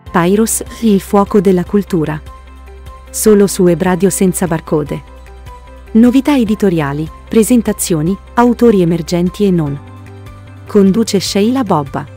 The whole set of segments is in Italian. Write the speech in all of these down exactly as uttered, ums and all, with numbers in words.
Pyros, il fuoco della cultura. Solo su Web Radio senza barcode. Novità editoriali, presentazioni, autori emergenti e non. Conduce Sheila Bobba.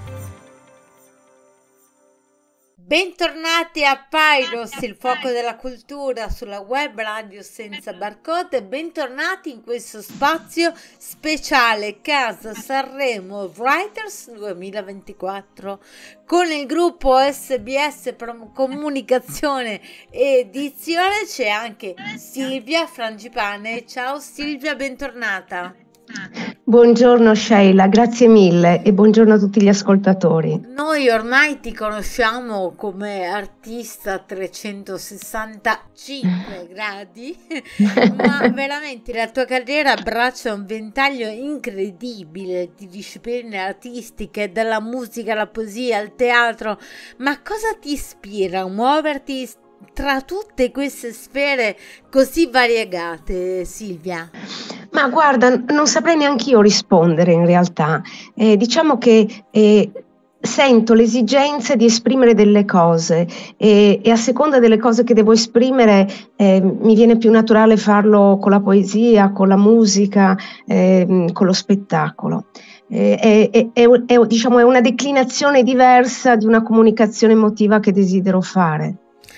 Bentornati a Pyros, il fuoco della cultura sulla Web Radio senza barcode. Bentornati in questo spazio speciale Casa Sanremo Writers duemilaventiquattro con il gruppo S B S Prom- Comunicazione e Edizione. C'è anche Silvia Frangipane. Ciao Silvia, bentornata. Buongiorno Sheila, grazie mille e buongiorno a tutti gli ascoltatori. Noi ormai ti conosciamo come artista a trecentosessantacinque gradi, ma veramente la tua carriera abbraccia un ventaglio incredibile di discipline artistiche, dalla musica alla poesia, al teatro. Ma cosa ti ispira a muoverti tra tutte queste sfere così variegate, Silvia? Ma guarda, non saprei neanche io rispondere in realtà. Eh, diciamo che eh, sento l'esigenza di esprimere delle cose e, e a seconda delle cose che devo esprimere eh, mi viene più naturale farlo con la poesia, con la musica, eh, con lo spettacolo. Eh, è, è, è, è, diciamo, è una declinazione diversa di una comunicazione emotiva che desidero fare.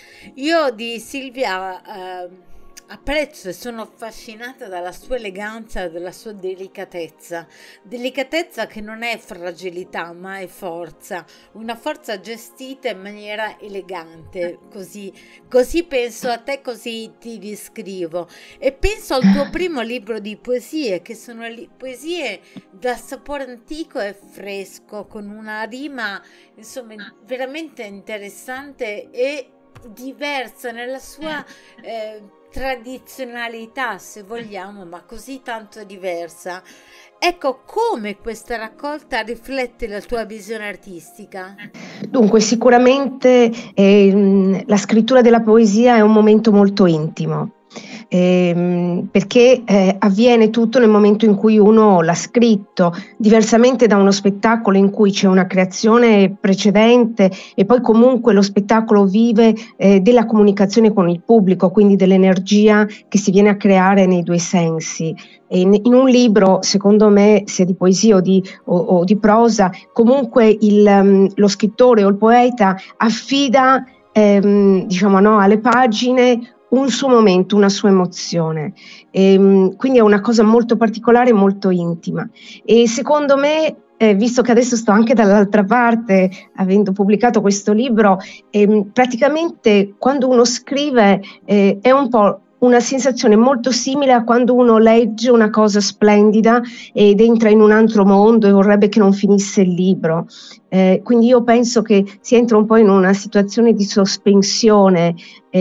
Io di Silvia eh, apprezzo e sono affascinata dalla sua eleganza e dalla sua delicatezza, delicatezza che non è fragilità ma è forza, una forza gestita in maniera elegante, così, così penso a te, così ti descrivo e penso al tuo primo libro di poesie, che sono li- poesie da sapore antico e fresco, con una rima insomma veramente interessante e diversa nella sua eh, tradizionalità, se vogliamo, ma così tanto diversa. Ecco, come questa raccolta riflette la tua visione artistica? Dunque, sicuramente eh, la scrittura della poesia è un momento molto intimo. Eh, perché eh, avviene tutto nel momento in cui uno l'ha scritto, diversamente da uno spettacolo in cui c'è una creazione precedente e poi comunque lo spettacolo vive eh, della comunicazione con il pubblico, quindi dell'energia che si viene a creare nei due sensi. E in, in un libro, secondo me, sia di poesia o di, o, o di prosa, comunque il, um, lo scrittore o il poeta affida ehm, diciamo, no, alle pagine un suo momento, una sua emozione, e, quindi è una cosa molto particolare e molto intima. E secondo me, eh, visto che adesso sto anche dall'altra parte, avendo pubblicato questo libro, eh, praticamente quando uno scrive eh, è un po' una sensazione molto simile a quando uno legge una cosa splendida ed entra in un altro mondo e vorrebbe che non finisse il libro. Eh, quindi io penso che si entra un po' in una situazione di sospensione,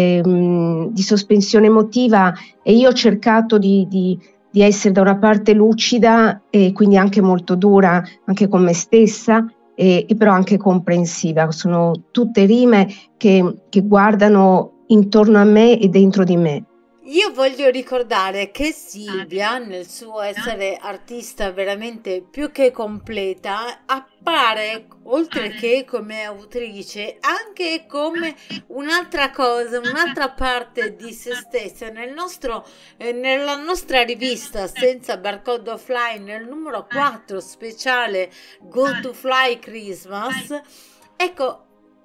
ehm, di sospensione emotiva, e io ho cercato di, di, di essere da una parte lucida e quindi anche molto dura, anche con me stessa, e, e però anche comprensiva. Sono tutte rime che, che guardano intorno a me e dentro di me. Io voglio ricordare che Silvia, nel suo essere artista veramente più che completa, appare, oltre che come autrice, anche come un'altra cosa, un'altra parte di se stessa. Nel nostro, eh, nella nostra rivista Senza Barcode Offline, nel numero quattro speciale Go to Fly Christmas, ecco,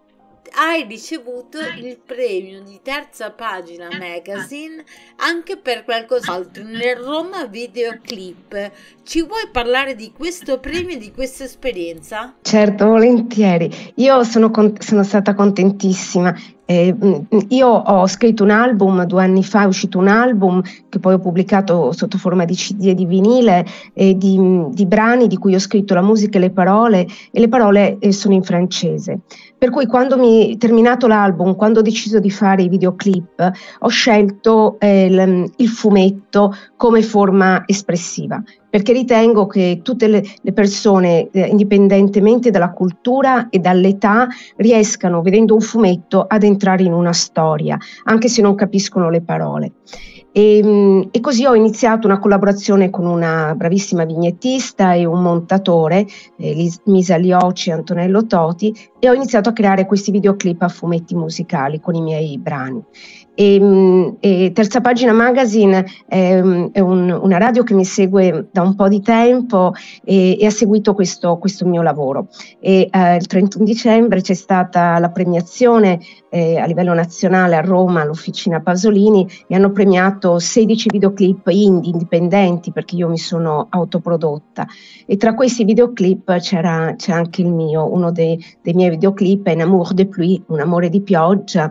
hai ricevuto il premio di Terza Pagina Magazine anche per qualcos'altro nel Roma Videoclip. Ci vuoi parlare di questo premio e di questa esperienza? Certo, volentieri. Io sono, con- sono stata contentissima. Eh, io ho scritto un album, due anni fa è uscito un album che poi ho pubblicato sotto forma di C D e di vinile, eh, di, di brani di cui ho scritto la musica e le parole, e le parole eh, sono in francese. Per cui quando mi terminato l'album, quando ho deciso di fare i videoclip, ho scelto eh, il, il fumetto come forma espressiva, perché ritengo che tutte le, le persone, eh, indipendentemente dalla cultura e dall'età, riescano, vedendo un fumetto, ad entrare in una storia, anche se non capiscono le parole. E, mh, e così ho iniziato una collaborazione con una bravissima vignettista e un montatore, eh, Misa Lioci e Antonello Toti, e ho iniziato a creare questi videoclip a fumetti musicali con i miei brani. E, mh, e Terza Pagina Magazine è, è un, una radio che mi segue da un po' di tempo e, e ha seguito questo, questo mio lavoro. E, eh, il trentuno dicembre c'è stata la premiazione eh, a livello nazionale a Roma all'Officina Pasolini e hanno premiato sedici videoclip indie, indipendenti, perché io mi sono autoprodotta, e tra questi videoclip c'era, c'è anche il mio, uno dei, dei miei videoclip è Un amour de pluie, un amore di pioggia.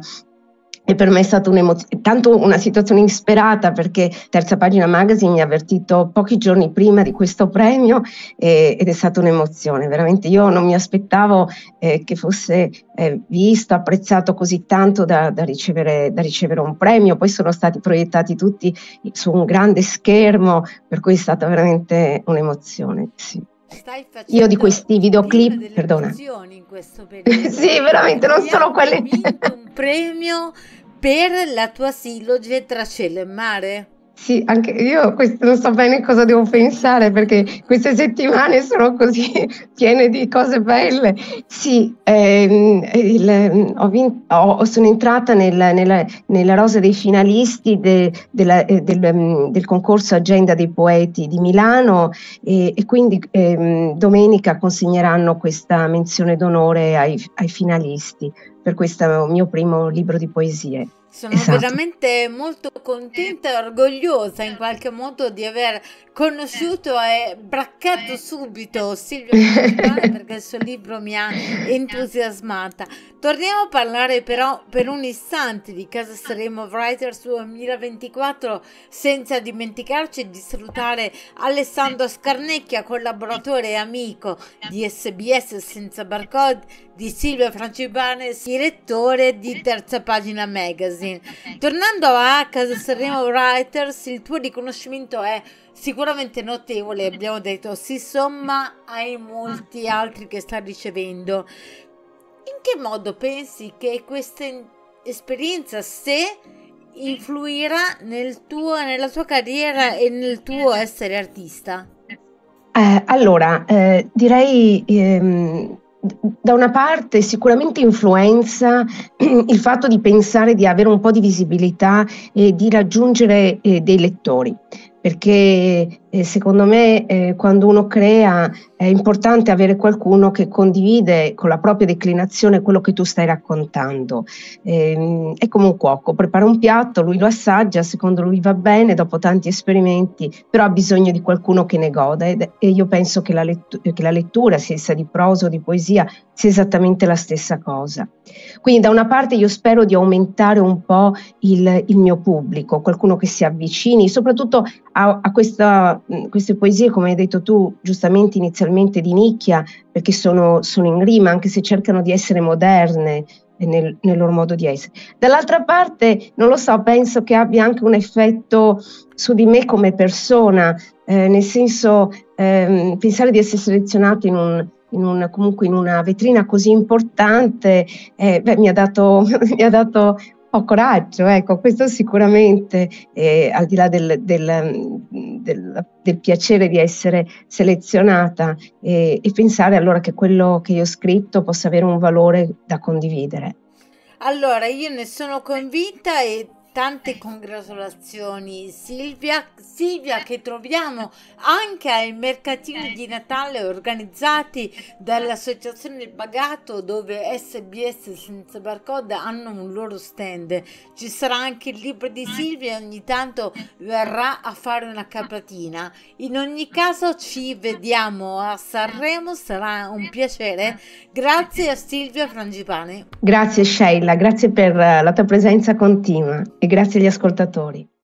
E per me è stata un'emozione, tanto una situazione insperata, perché Terza Pagina Magazine mi ha avvertito pochi giorni prima di questo premio eh, ed è stata un'emozione, veramente io non mi aspettavo eh, che fosse eh, visto, apprezzato così tanto da, da, ricevere, da ricevere un premio. Poi sono stati proiettati tutti su un grande schermo, per cui è stata veramente un'emozione, sì. Stai Io di questi videoclip, perdona. In questo periodo. Sì, veramente, non solo quelle. Hai vinto un premio per la tua silloge Tra cielo e mare. Sì, anche io questo non so bene cosa devo pensare, perché queste settimane sono così piene di cose belle. Sì, ehm, il, ho vinto, ho, sono entrata nel, nella, nella rosa dei finalisti de, della, eh, del, del concorso Agenda dei Poeti di Milano e, e quindi ehm, domenica consegneranno questa menzione d'onore ai, ai finalisti per questo mio primo libro di poesie. Sono esatto. veramente molto contenta e orgogliosa in qualche modo di aver conosciuto e braccato subito Silvia Frangipane, perché il suo libro mi ha entusiasmata. Torniamo a parlare però per un istante di Casa Saremo Writers duemilaventiquattro, senza dimenticarci di salutare Alessandro Scarnecchia, collaboratore e amico di S B S Senza Barcode, di Silvia Frangipane, direttore di Terza Pagina Magazine. Tornando a Casa Saremo Writers, il tuo riconoscimento è sicuramente notevole, abbiamo detto, si somma ai molti altri che sta ricevendo. In che modo pensi che questa esperienza, se influirà nel tuo, nella tua carriera e nel tuo essere artista? Eh, allora, eh, direi... Ehm... Da una parte sicuramente influenza il fatto di pensare di avere un po' di visibilità e di raggiungere eh, dei lettori, perché eh, secondo me eh, quando uno crea è importante avere qualcuno che condivide con la propria declinazione quello che tu stai raccontando. Eh, è come un cuoco, prepara un piatto, lui lo assaggia, secondo lui va bene, dopo tanti esperimenti, però ha bisogno di qualcuno che ne goda, ed, e io penso che la, lettu- che la lettura, sia essa di prosa o di poesia, sia esattamente la stessa cosa. Quindi da una parte io spero di aumentare un po' il, il mio pubblico, qualcuno che si avvicini, soprattutto a, a questa, queste poesie, come hai detto tu giustamente inizialmente, di nicchia, perché sono, sono in rima, anche se cercano di essere moderne nel, nel loro modo di essere. Dall'altra parte, non lo so, penso che abbia anche un effetto su di me come persona, eh, nel senso ehm, pensare di essere selezionato in un In una, comunque in una vetrina così importante, eh, beh, mi ha dato, mi ha dato ho coraggio, ecco, questo sicuramente, eh, al di là del, del, del, del piacere di essere selezionata, eh, e pensare allora che quello che io ho scritto possa avere un valore da condividere. Allora, io ne sono convinta e tante congratulazioni Silvia, Silvia che troviamo anche ai mercatini di Natale organizzati dall'Associazione Il Bagato, dove S B S Senza Barcode hanno un loro stand. Ci sarà anche il libro di Silvia e ogni tanto verrà a fare una capatina. In ogni caso ci vediamo a Sanremo, sarà un piacere. Grazie a Silvia Frangipane. Grazie Sheila, grazie per la tua presenza continua. E grazie agli ascoltatori.